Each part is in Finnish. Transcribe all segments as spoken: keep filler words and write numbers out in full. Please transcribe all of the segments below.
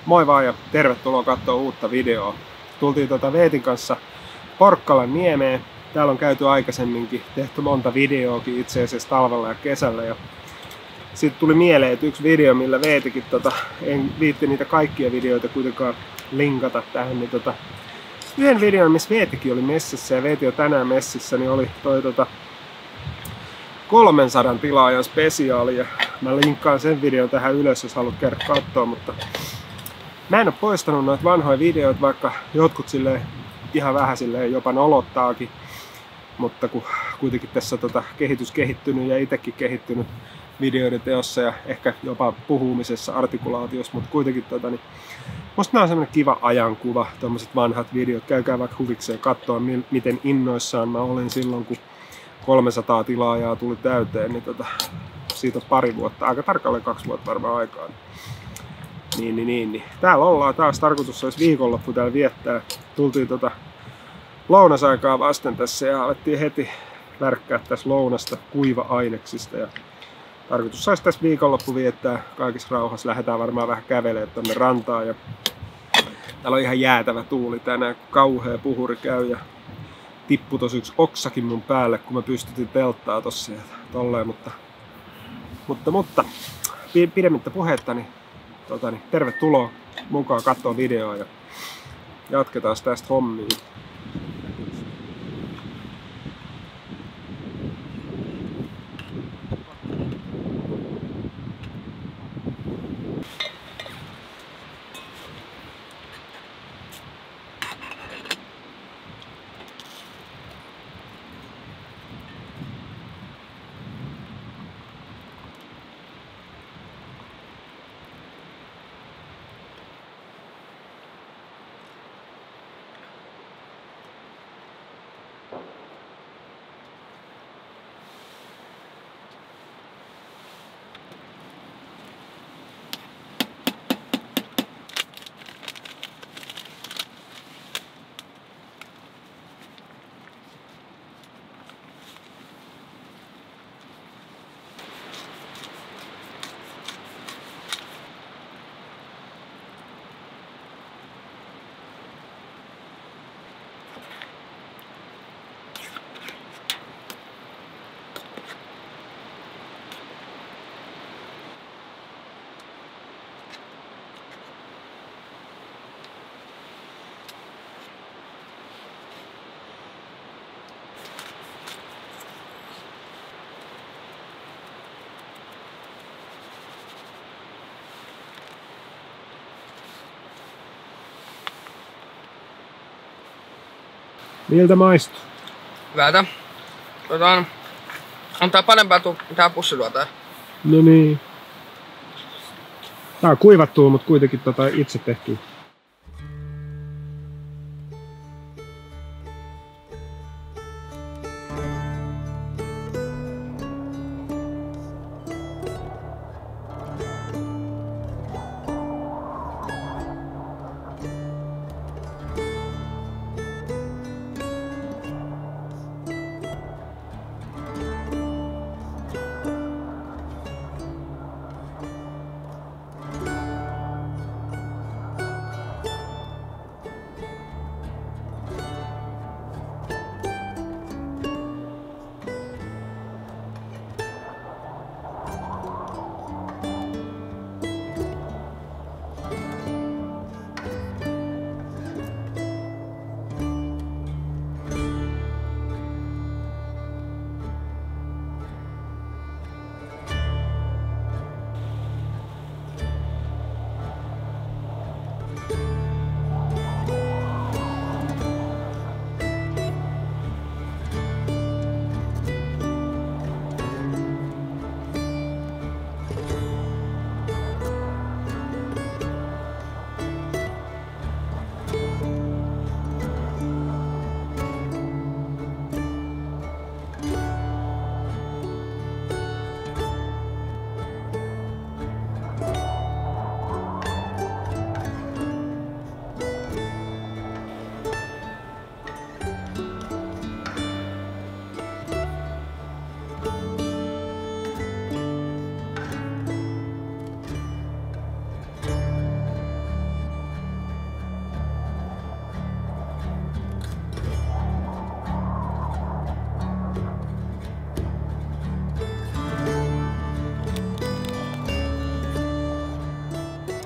Moi vaan ja tervetuloa katsoa uutta videoa. Tultiin tuota Veetin kanssa Porkkalan niemeen. Täällä on käyty aikaisemminkin, tehty monta videoakin itse asiassa talvella ja kesällä. Ja sitten tuli mieleen, että yksi video, millä Veetikin, tota, en viitti niitä kaikkia videoita kuitenkaan linkata tähän, niin tota, yhden videon, missä Veetikin oli messissä ja Veeti on tänään messissä, niin oli toi tota, kolmensadan tilaajan spesiaali. Ja mä linkkaan sen videon tähän ylös, jos haluat käydä katsoa, mutta mä en ole poistanut noita vanhoja videoita, vaikka jotkut silleen ihan vähän silleen jopa nolottaakin. Mutta kun kuitenkin tässä tota kehitys kehittynyt ja itsekin kehittynyt videoiden teossa ja ehkä jopa puhumisessa, artikulaatiossa, mutta kuitenkin tota, niin musta nää on semmonen kiva ajankuva, tommoset vanhat videot. Käykää vaikka huvikseen katsoa, miten innoissaan mä olin silloin, kun kolmesataa tilaajaa tuli täyteen, niin tota, siitä on pari vuotta, aika tarkalleen kaksi vuotta varmaan aikaa. Niin, niin, niin, niin. Täällä ollaan taas, tarkoitus olisi viikonloppu täällä viettää. Tultiin tota lounasaikaa vasten tässä ja alettiin heti värkkää tässä lounasta kuiva-aineksista. Ja tarkoitus olisi tässä viikonloppu viettää kaikissa rauhassa. Lähdetään varmaan vähän kävelemään tonne rantaan. Ja täällä on ihan jäätävä tuuli tänään, kun kauhea puhuri käy. Ja tippui tosi yksi oksakin mun päälle, kun mä pystytin telttaa tossa ja tolleen. Mutta, mutta, mutta pidemmittä puhetta, niin Tota, niin, tervetuloa mukaan katsoa videoa ja jatketaan tästä hommiin. Miltä maistuu? Hyvältä. Otetaan, antaa parempaa tuu tää pussiluota. No niin. Tää on kuivattua, mutta kuitenkin tota itse tehtyä.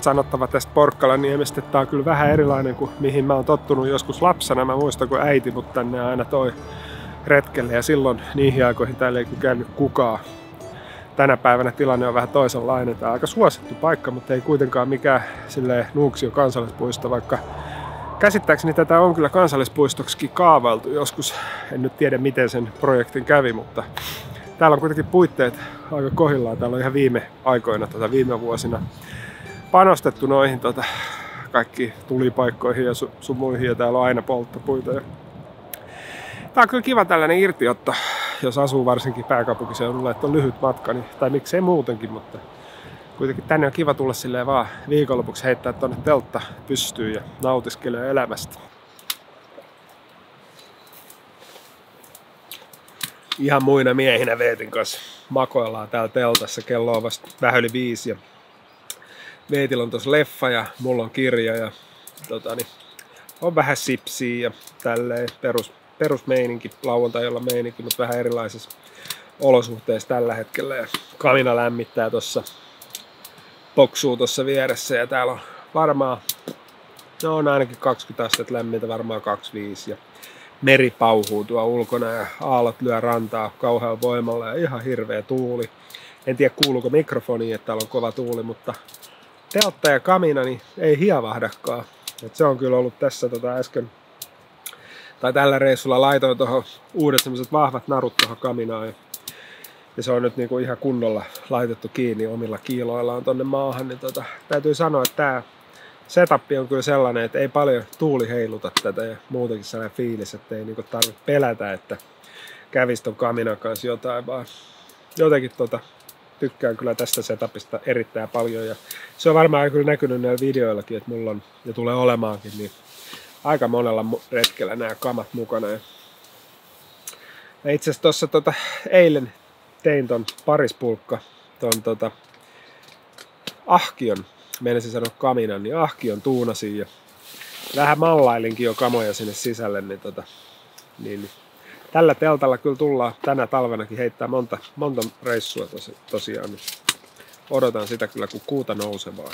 sanottava tästä Porkkalanniemestä, että tää on kyllä vähän erilainen kuin mihin mä oon tottunut joskus lapsena. Mä muistan, kun äiti mut tänne aina toi retkelle ja silloin niihin aikoihin täällä ei käynyt kukaan. Tänä päivänä tilanne on vähän toisenlainen. Tää on aika suosittu paikka, mutta ei kuitenkaan mikään silleen Nuuksio kansallispuisto, vaikka käsittääkseni tätä on kyllä kansallispuistoksikin kaavailtu joskus. En nyt tiedä miten sen projektin kävi, mutta täällä on kuitenkin puitteet aika kohdillaan. Täällä on ihan viime aikoina, tota, viime vuosina panostettu noihin tota, kaikki tulipaikkoihin ja su- sun muihin, ja täällä on aina polttopuita. Ja tää on kyllä kiva tällainen irtiotto, jos asuu varsinkin pääkaupunkiseudulla, että on lyhyt matka, niin, tai miksei muutenkin, mutta kuitenkin tänne on kiva tulla silleen vaan viikonlopuksi heittää tonne teltta pystyyn ja nautiskelee elämästä. Ihan muina miehinä Veetin kanssa makoillaan täällä teltassa. Kello on vasta vähän yli viisi ja Veetillä on tossa leffa ja mulla on kirja ja tota, niin, on vähän sipsiä ja tälleen perus, perusmeininki, lauantai-olla meininki, mutta vähän erilaisissa olosuhteissa tällä hetkellä. Ja kamina lämmittää tossa, poksuu tuossa vieressä ja täällä on varmaan, no on ainakin kaksikymmentä astetta lämmintä, varmaan kaksikymmentäviisi ja meri pauhuu tuo ulkona ja aallot lyö rantaa kauhean voimalla ja ihan hirveä tuuli. En tiedä kuuluuko mikrofoniin, että täällä on kova tuuli, mutta teltta ja kamina niin ei hiavahdakaan. Et se on kyllä ollut tässä tota äsken, tai tällä reissulla laitoin tuohon uudet semmoiset vahvat narut tuohon kaminaan. Ja, ja se on nyt niinku ihan kunnolla laitettu kiinni omilla kiiloillaan tonne maahan. Niin tota, täytyy sanoa, että tää setup on kyllä sellainen, että ei paljon tuuli heiluta tätä ja muutenkin sellainen fiilis, että ei niinku tarvitse pelätä, että kävisi ton kaminan kanssa jotain, vaan jotenkin tota, tykkään kyllä tästä setupista erittäin paljon ja se on varmaan kyllä näkynyt näillä videoillakin, että mulla on ja tulee olemaankin niin aika monella retkellä nämä kamat mukana. Ja itse asiassa tuossa tota, eilen tein ton parispulkka, ton tota, ahkion, meinasin sanoa kaminan, niin ahkion tuunasin ja vähän mallailinkin jo kamoja sinne sisälle, niin, tota, niin tällä teltalla kyllä tullaan tänä talvenakin heittää monta, monta reissua tosi, tosiaan. Niin odotan sitä kyllä kun kuuta nousevaa.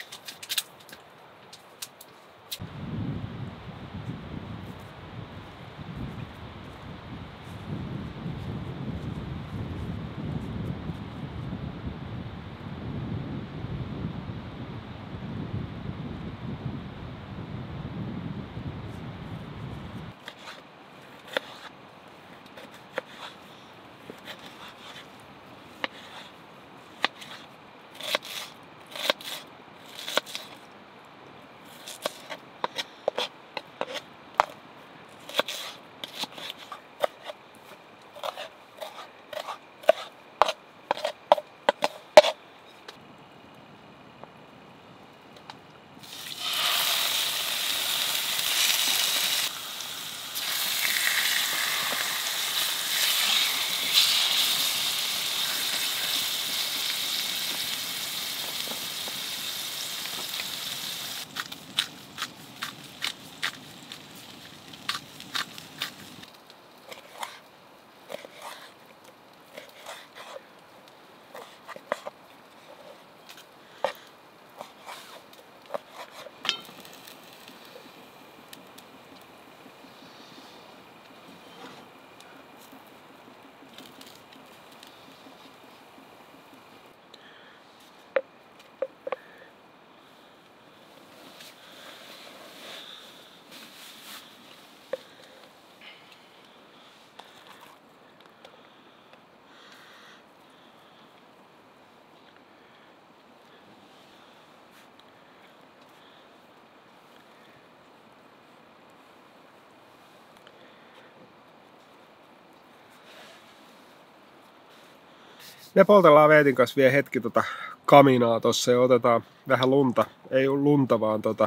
Me poltellaan Veetin kanssa vielä hetki tota kaminaa tossa ja otetaan vähän lunta, ei ole lunta vaan tota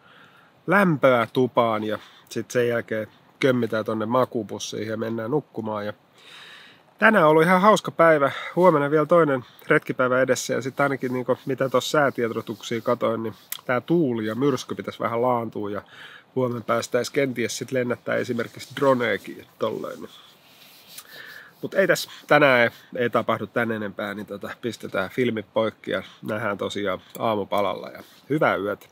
lämpöä tupaan ja sitten sen jälkeen kömmitään tonne makuupussiin ja mennään nukkumaan. Ja tänään on ollut ihan hauska päivä, huomenna vielä toinen retkipäivä edessä ja sitten ainakin niin mitä tuossa säätiedotuksia katoin, niin tää tuuli ja myrsky pitäisi vähän laantua ja huomenna päästäisiin kenties sitten lennättää esimerkiksi droneekin tolleen. Mutta ei tässä tänään ei, ei tapahdu tän enempää, niin tota, pistetään filmit poikki ja nähdään tosiaan aamupalalla ja hyvää yötä.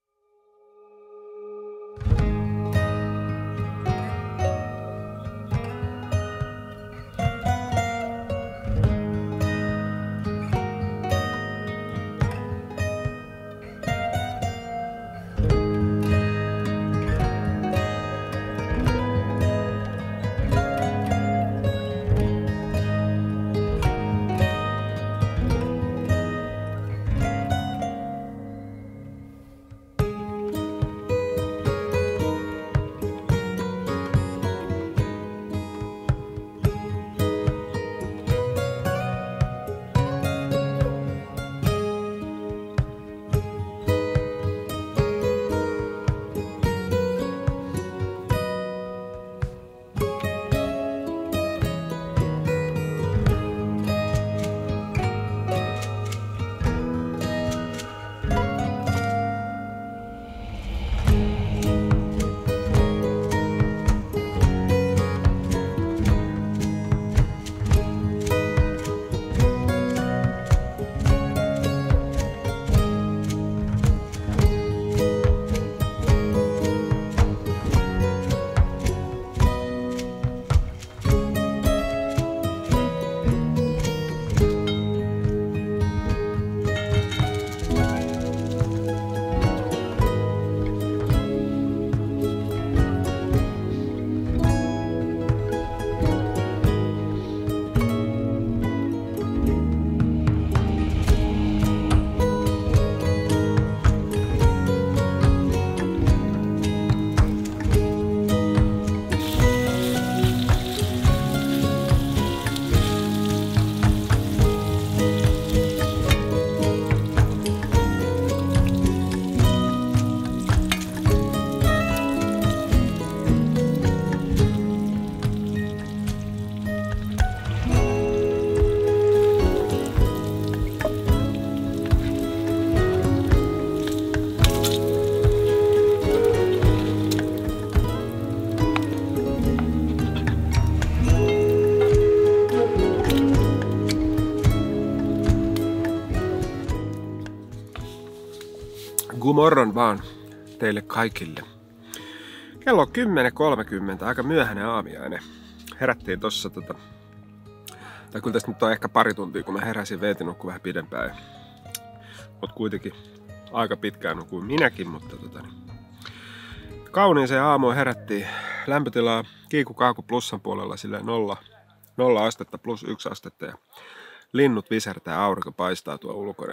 Gumorron vaan teille kaikille. Kello on kymmenen kolmekymmentä, aika myöhäinen aamiainen. Herättiin tossa tota... Tai kyllä tästä nyt on ehkä pari tuntia, kun mä heräsin, Veeti nukkui vähän pidempään. Mut kuitenkin aika pitkään nukuin minäkin, mutta tota niin. Kauniiseen aamuun herättiin. Lämpötilaa kiiku kaaku plussan puolella silleen nolla, nolla astetta plus yksi astetta ja linnut visertää, aurinko paistaa tuo ulkona.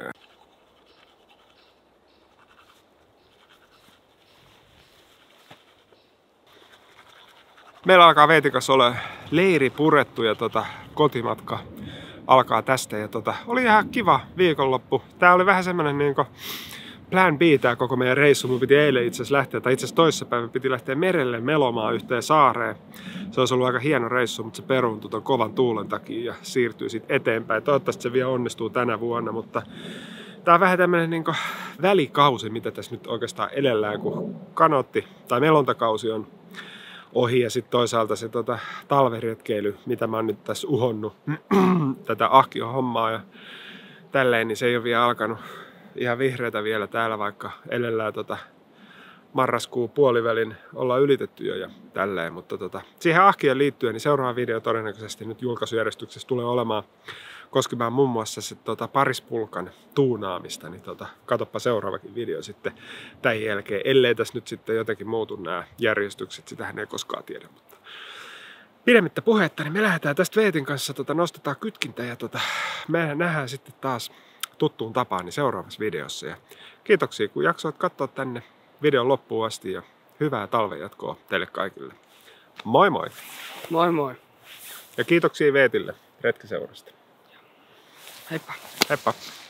Meillä alkaa Veetin kanssa olla leiri purettu ja tota, kotimatka alkaa tästä. Ja tota, oli ihan kiva viikonloppu. Tää oli vähän semmonen niinku plan B tää koko meidän reissu. Mun piti eilen itse asiassa lähteä, tai itse asiassa toissapäivän piti lähteä merelle melomaan yhteen saareen. Se olisi ollut aika hieno reissu, mutta se peruuntui ton kovan tuulen takia ja siirtyy sitten eteenpäin. Toivottavasti se vielä onnistuu tänä vuonna, mutta tää on vähän tämmönen niinku välikausi, mitä tässä nyt oikeastaan edellään, kun kanootti tai melontakausi on ohi ja sitten toisaalta se tota, talveretkeily, mitä mä oon nyt tässä uhonnut tätä ahkio-hommaa ja tälleen, niin se ei ole vielä alkanut ihan vihreätä vielä täällä, vaikka edellään tota, marraskuun puolivälin ollaan ylitetty jo ja tälleen, mutta tota, siihen ahkioon liittyen niin seuraava video todennäköisesti nyt julkaisujärjestyksessä tulee olemaan koskemaan muun muassa se, tota, parispulkan tuunaamista, niin tota, katoppa seuraavakin video sitten tämän jälkeen, ellei tässä nyt sitten jotenkin muutu nämä järjestykset, sitähän ei koskaan tiedä, mutta pidemmittä puhetta, niin me lähdetään tästä Veetin kanssa, tota, nostetaan kytkintä ja tota, me nähdään sitten taas tuttuun tapaan niin seuraavassa videossa ja kiitoksia kun jaksoit katsoa tänne videon loppuun asti ja hyvää talven jatkoa teille kaikille. Moi moi! Moi moi! Ja kiitoksia Veetille retkiseurasta. Heippa! Heippa!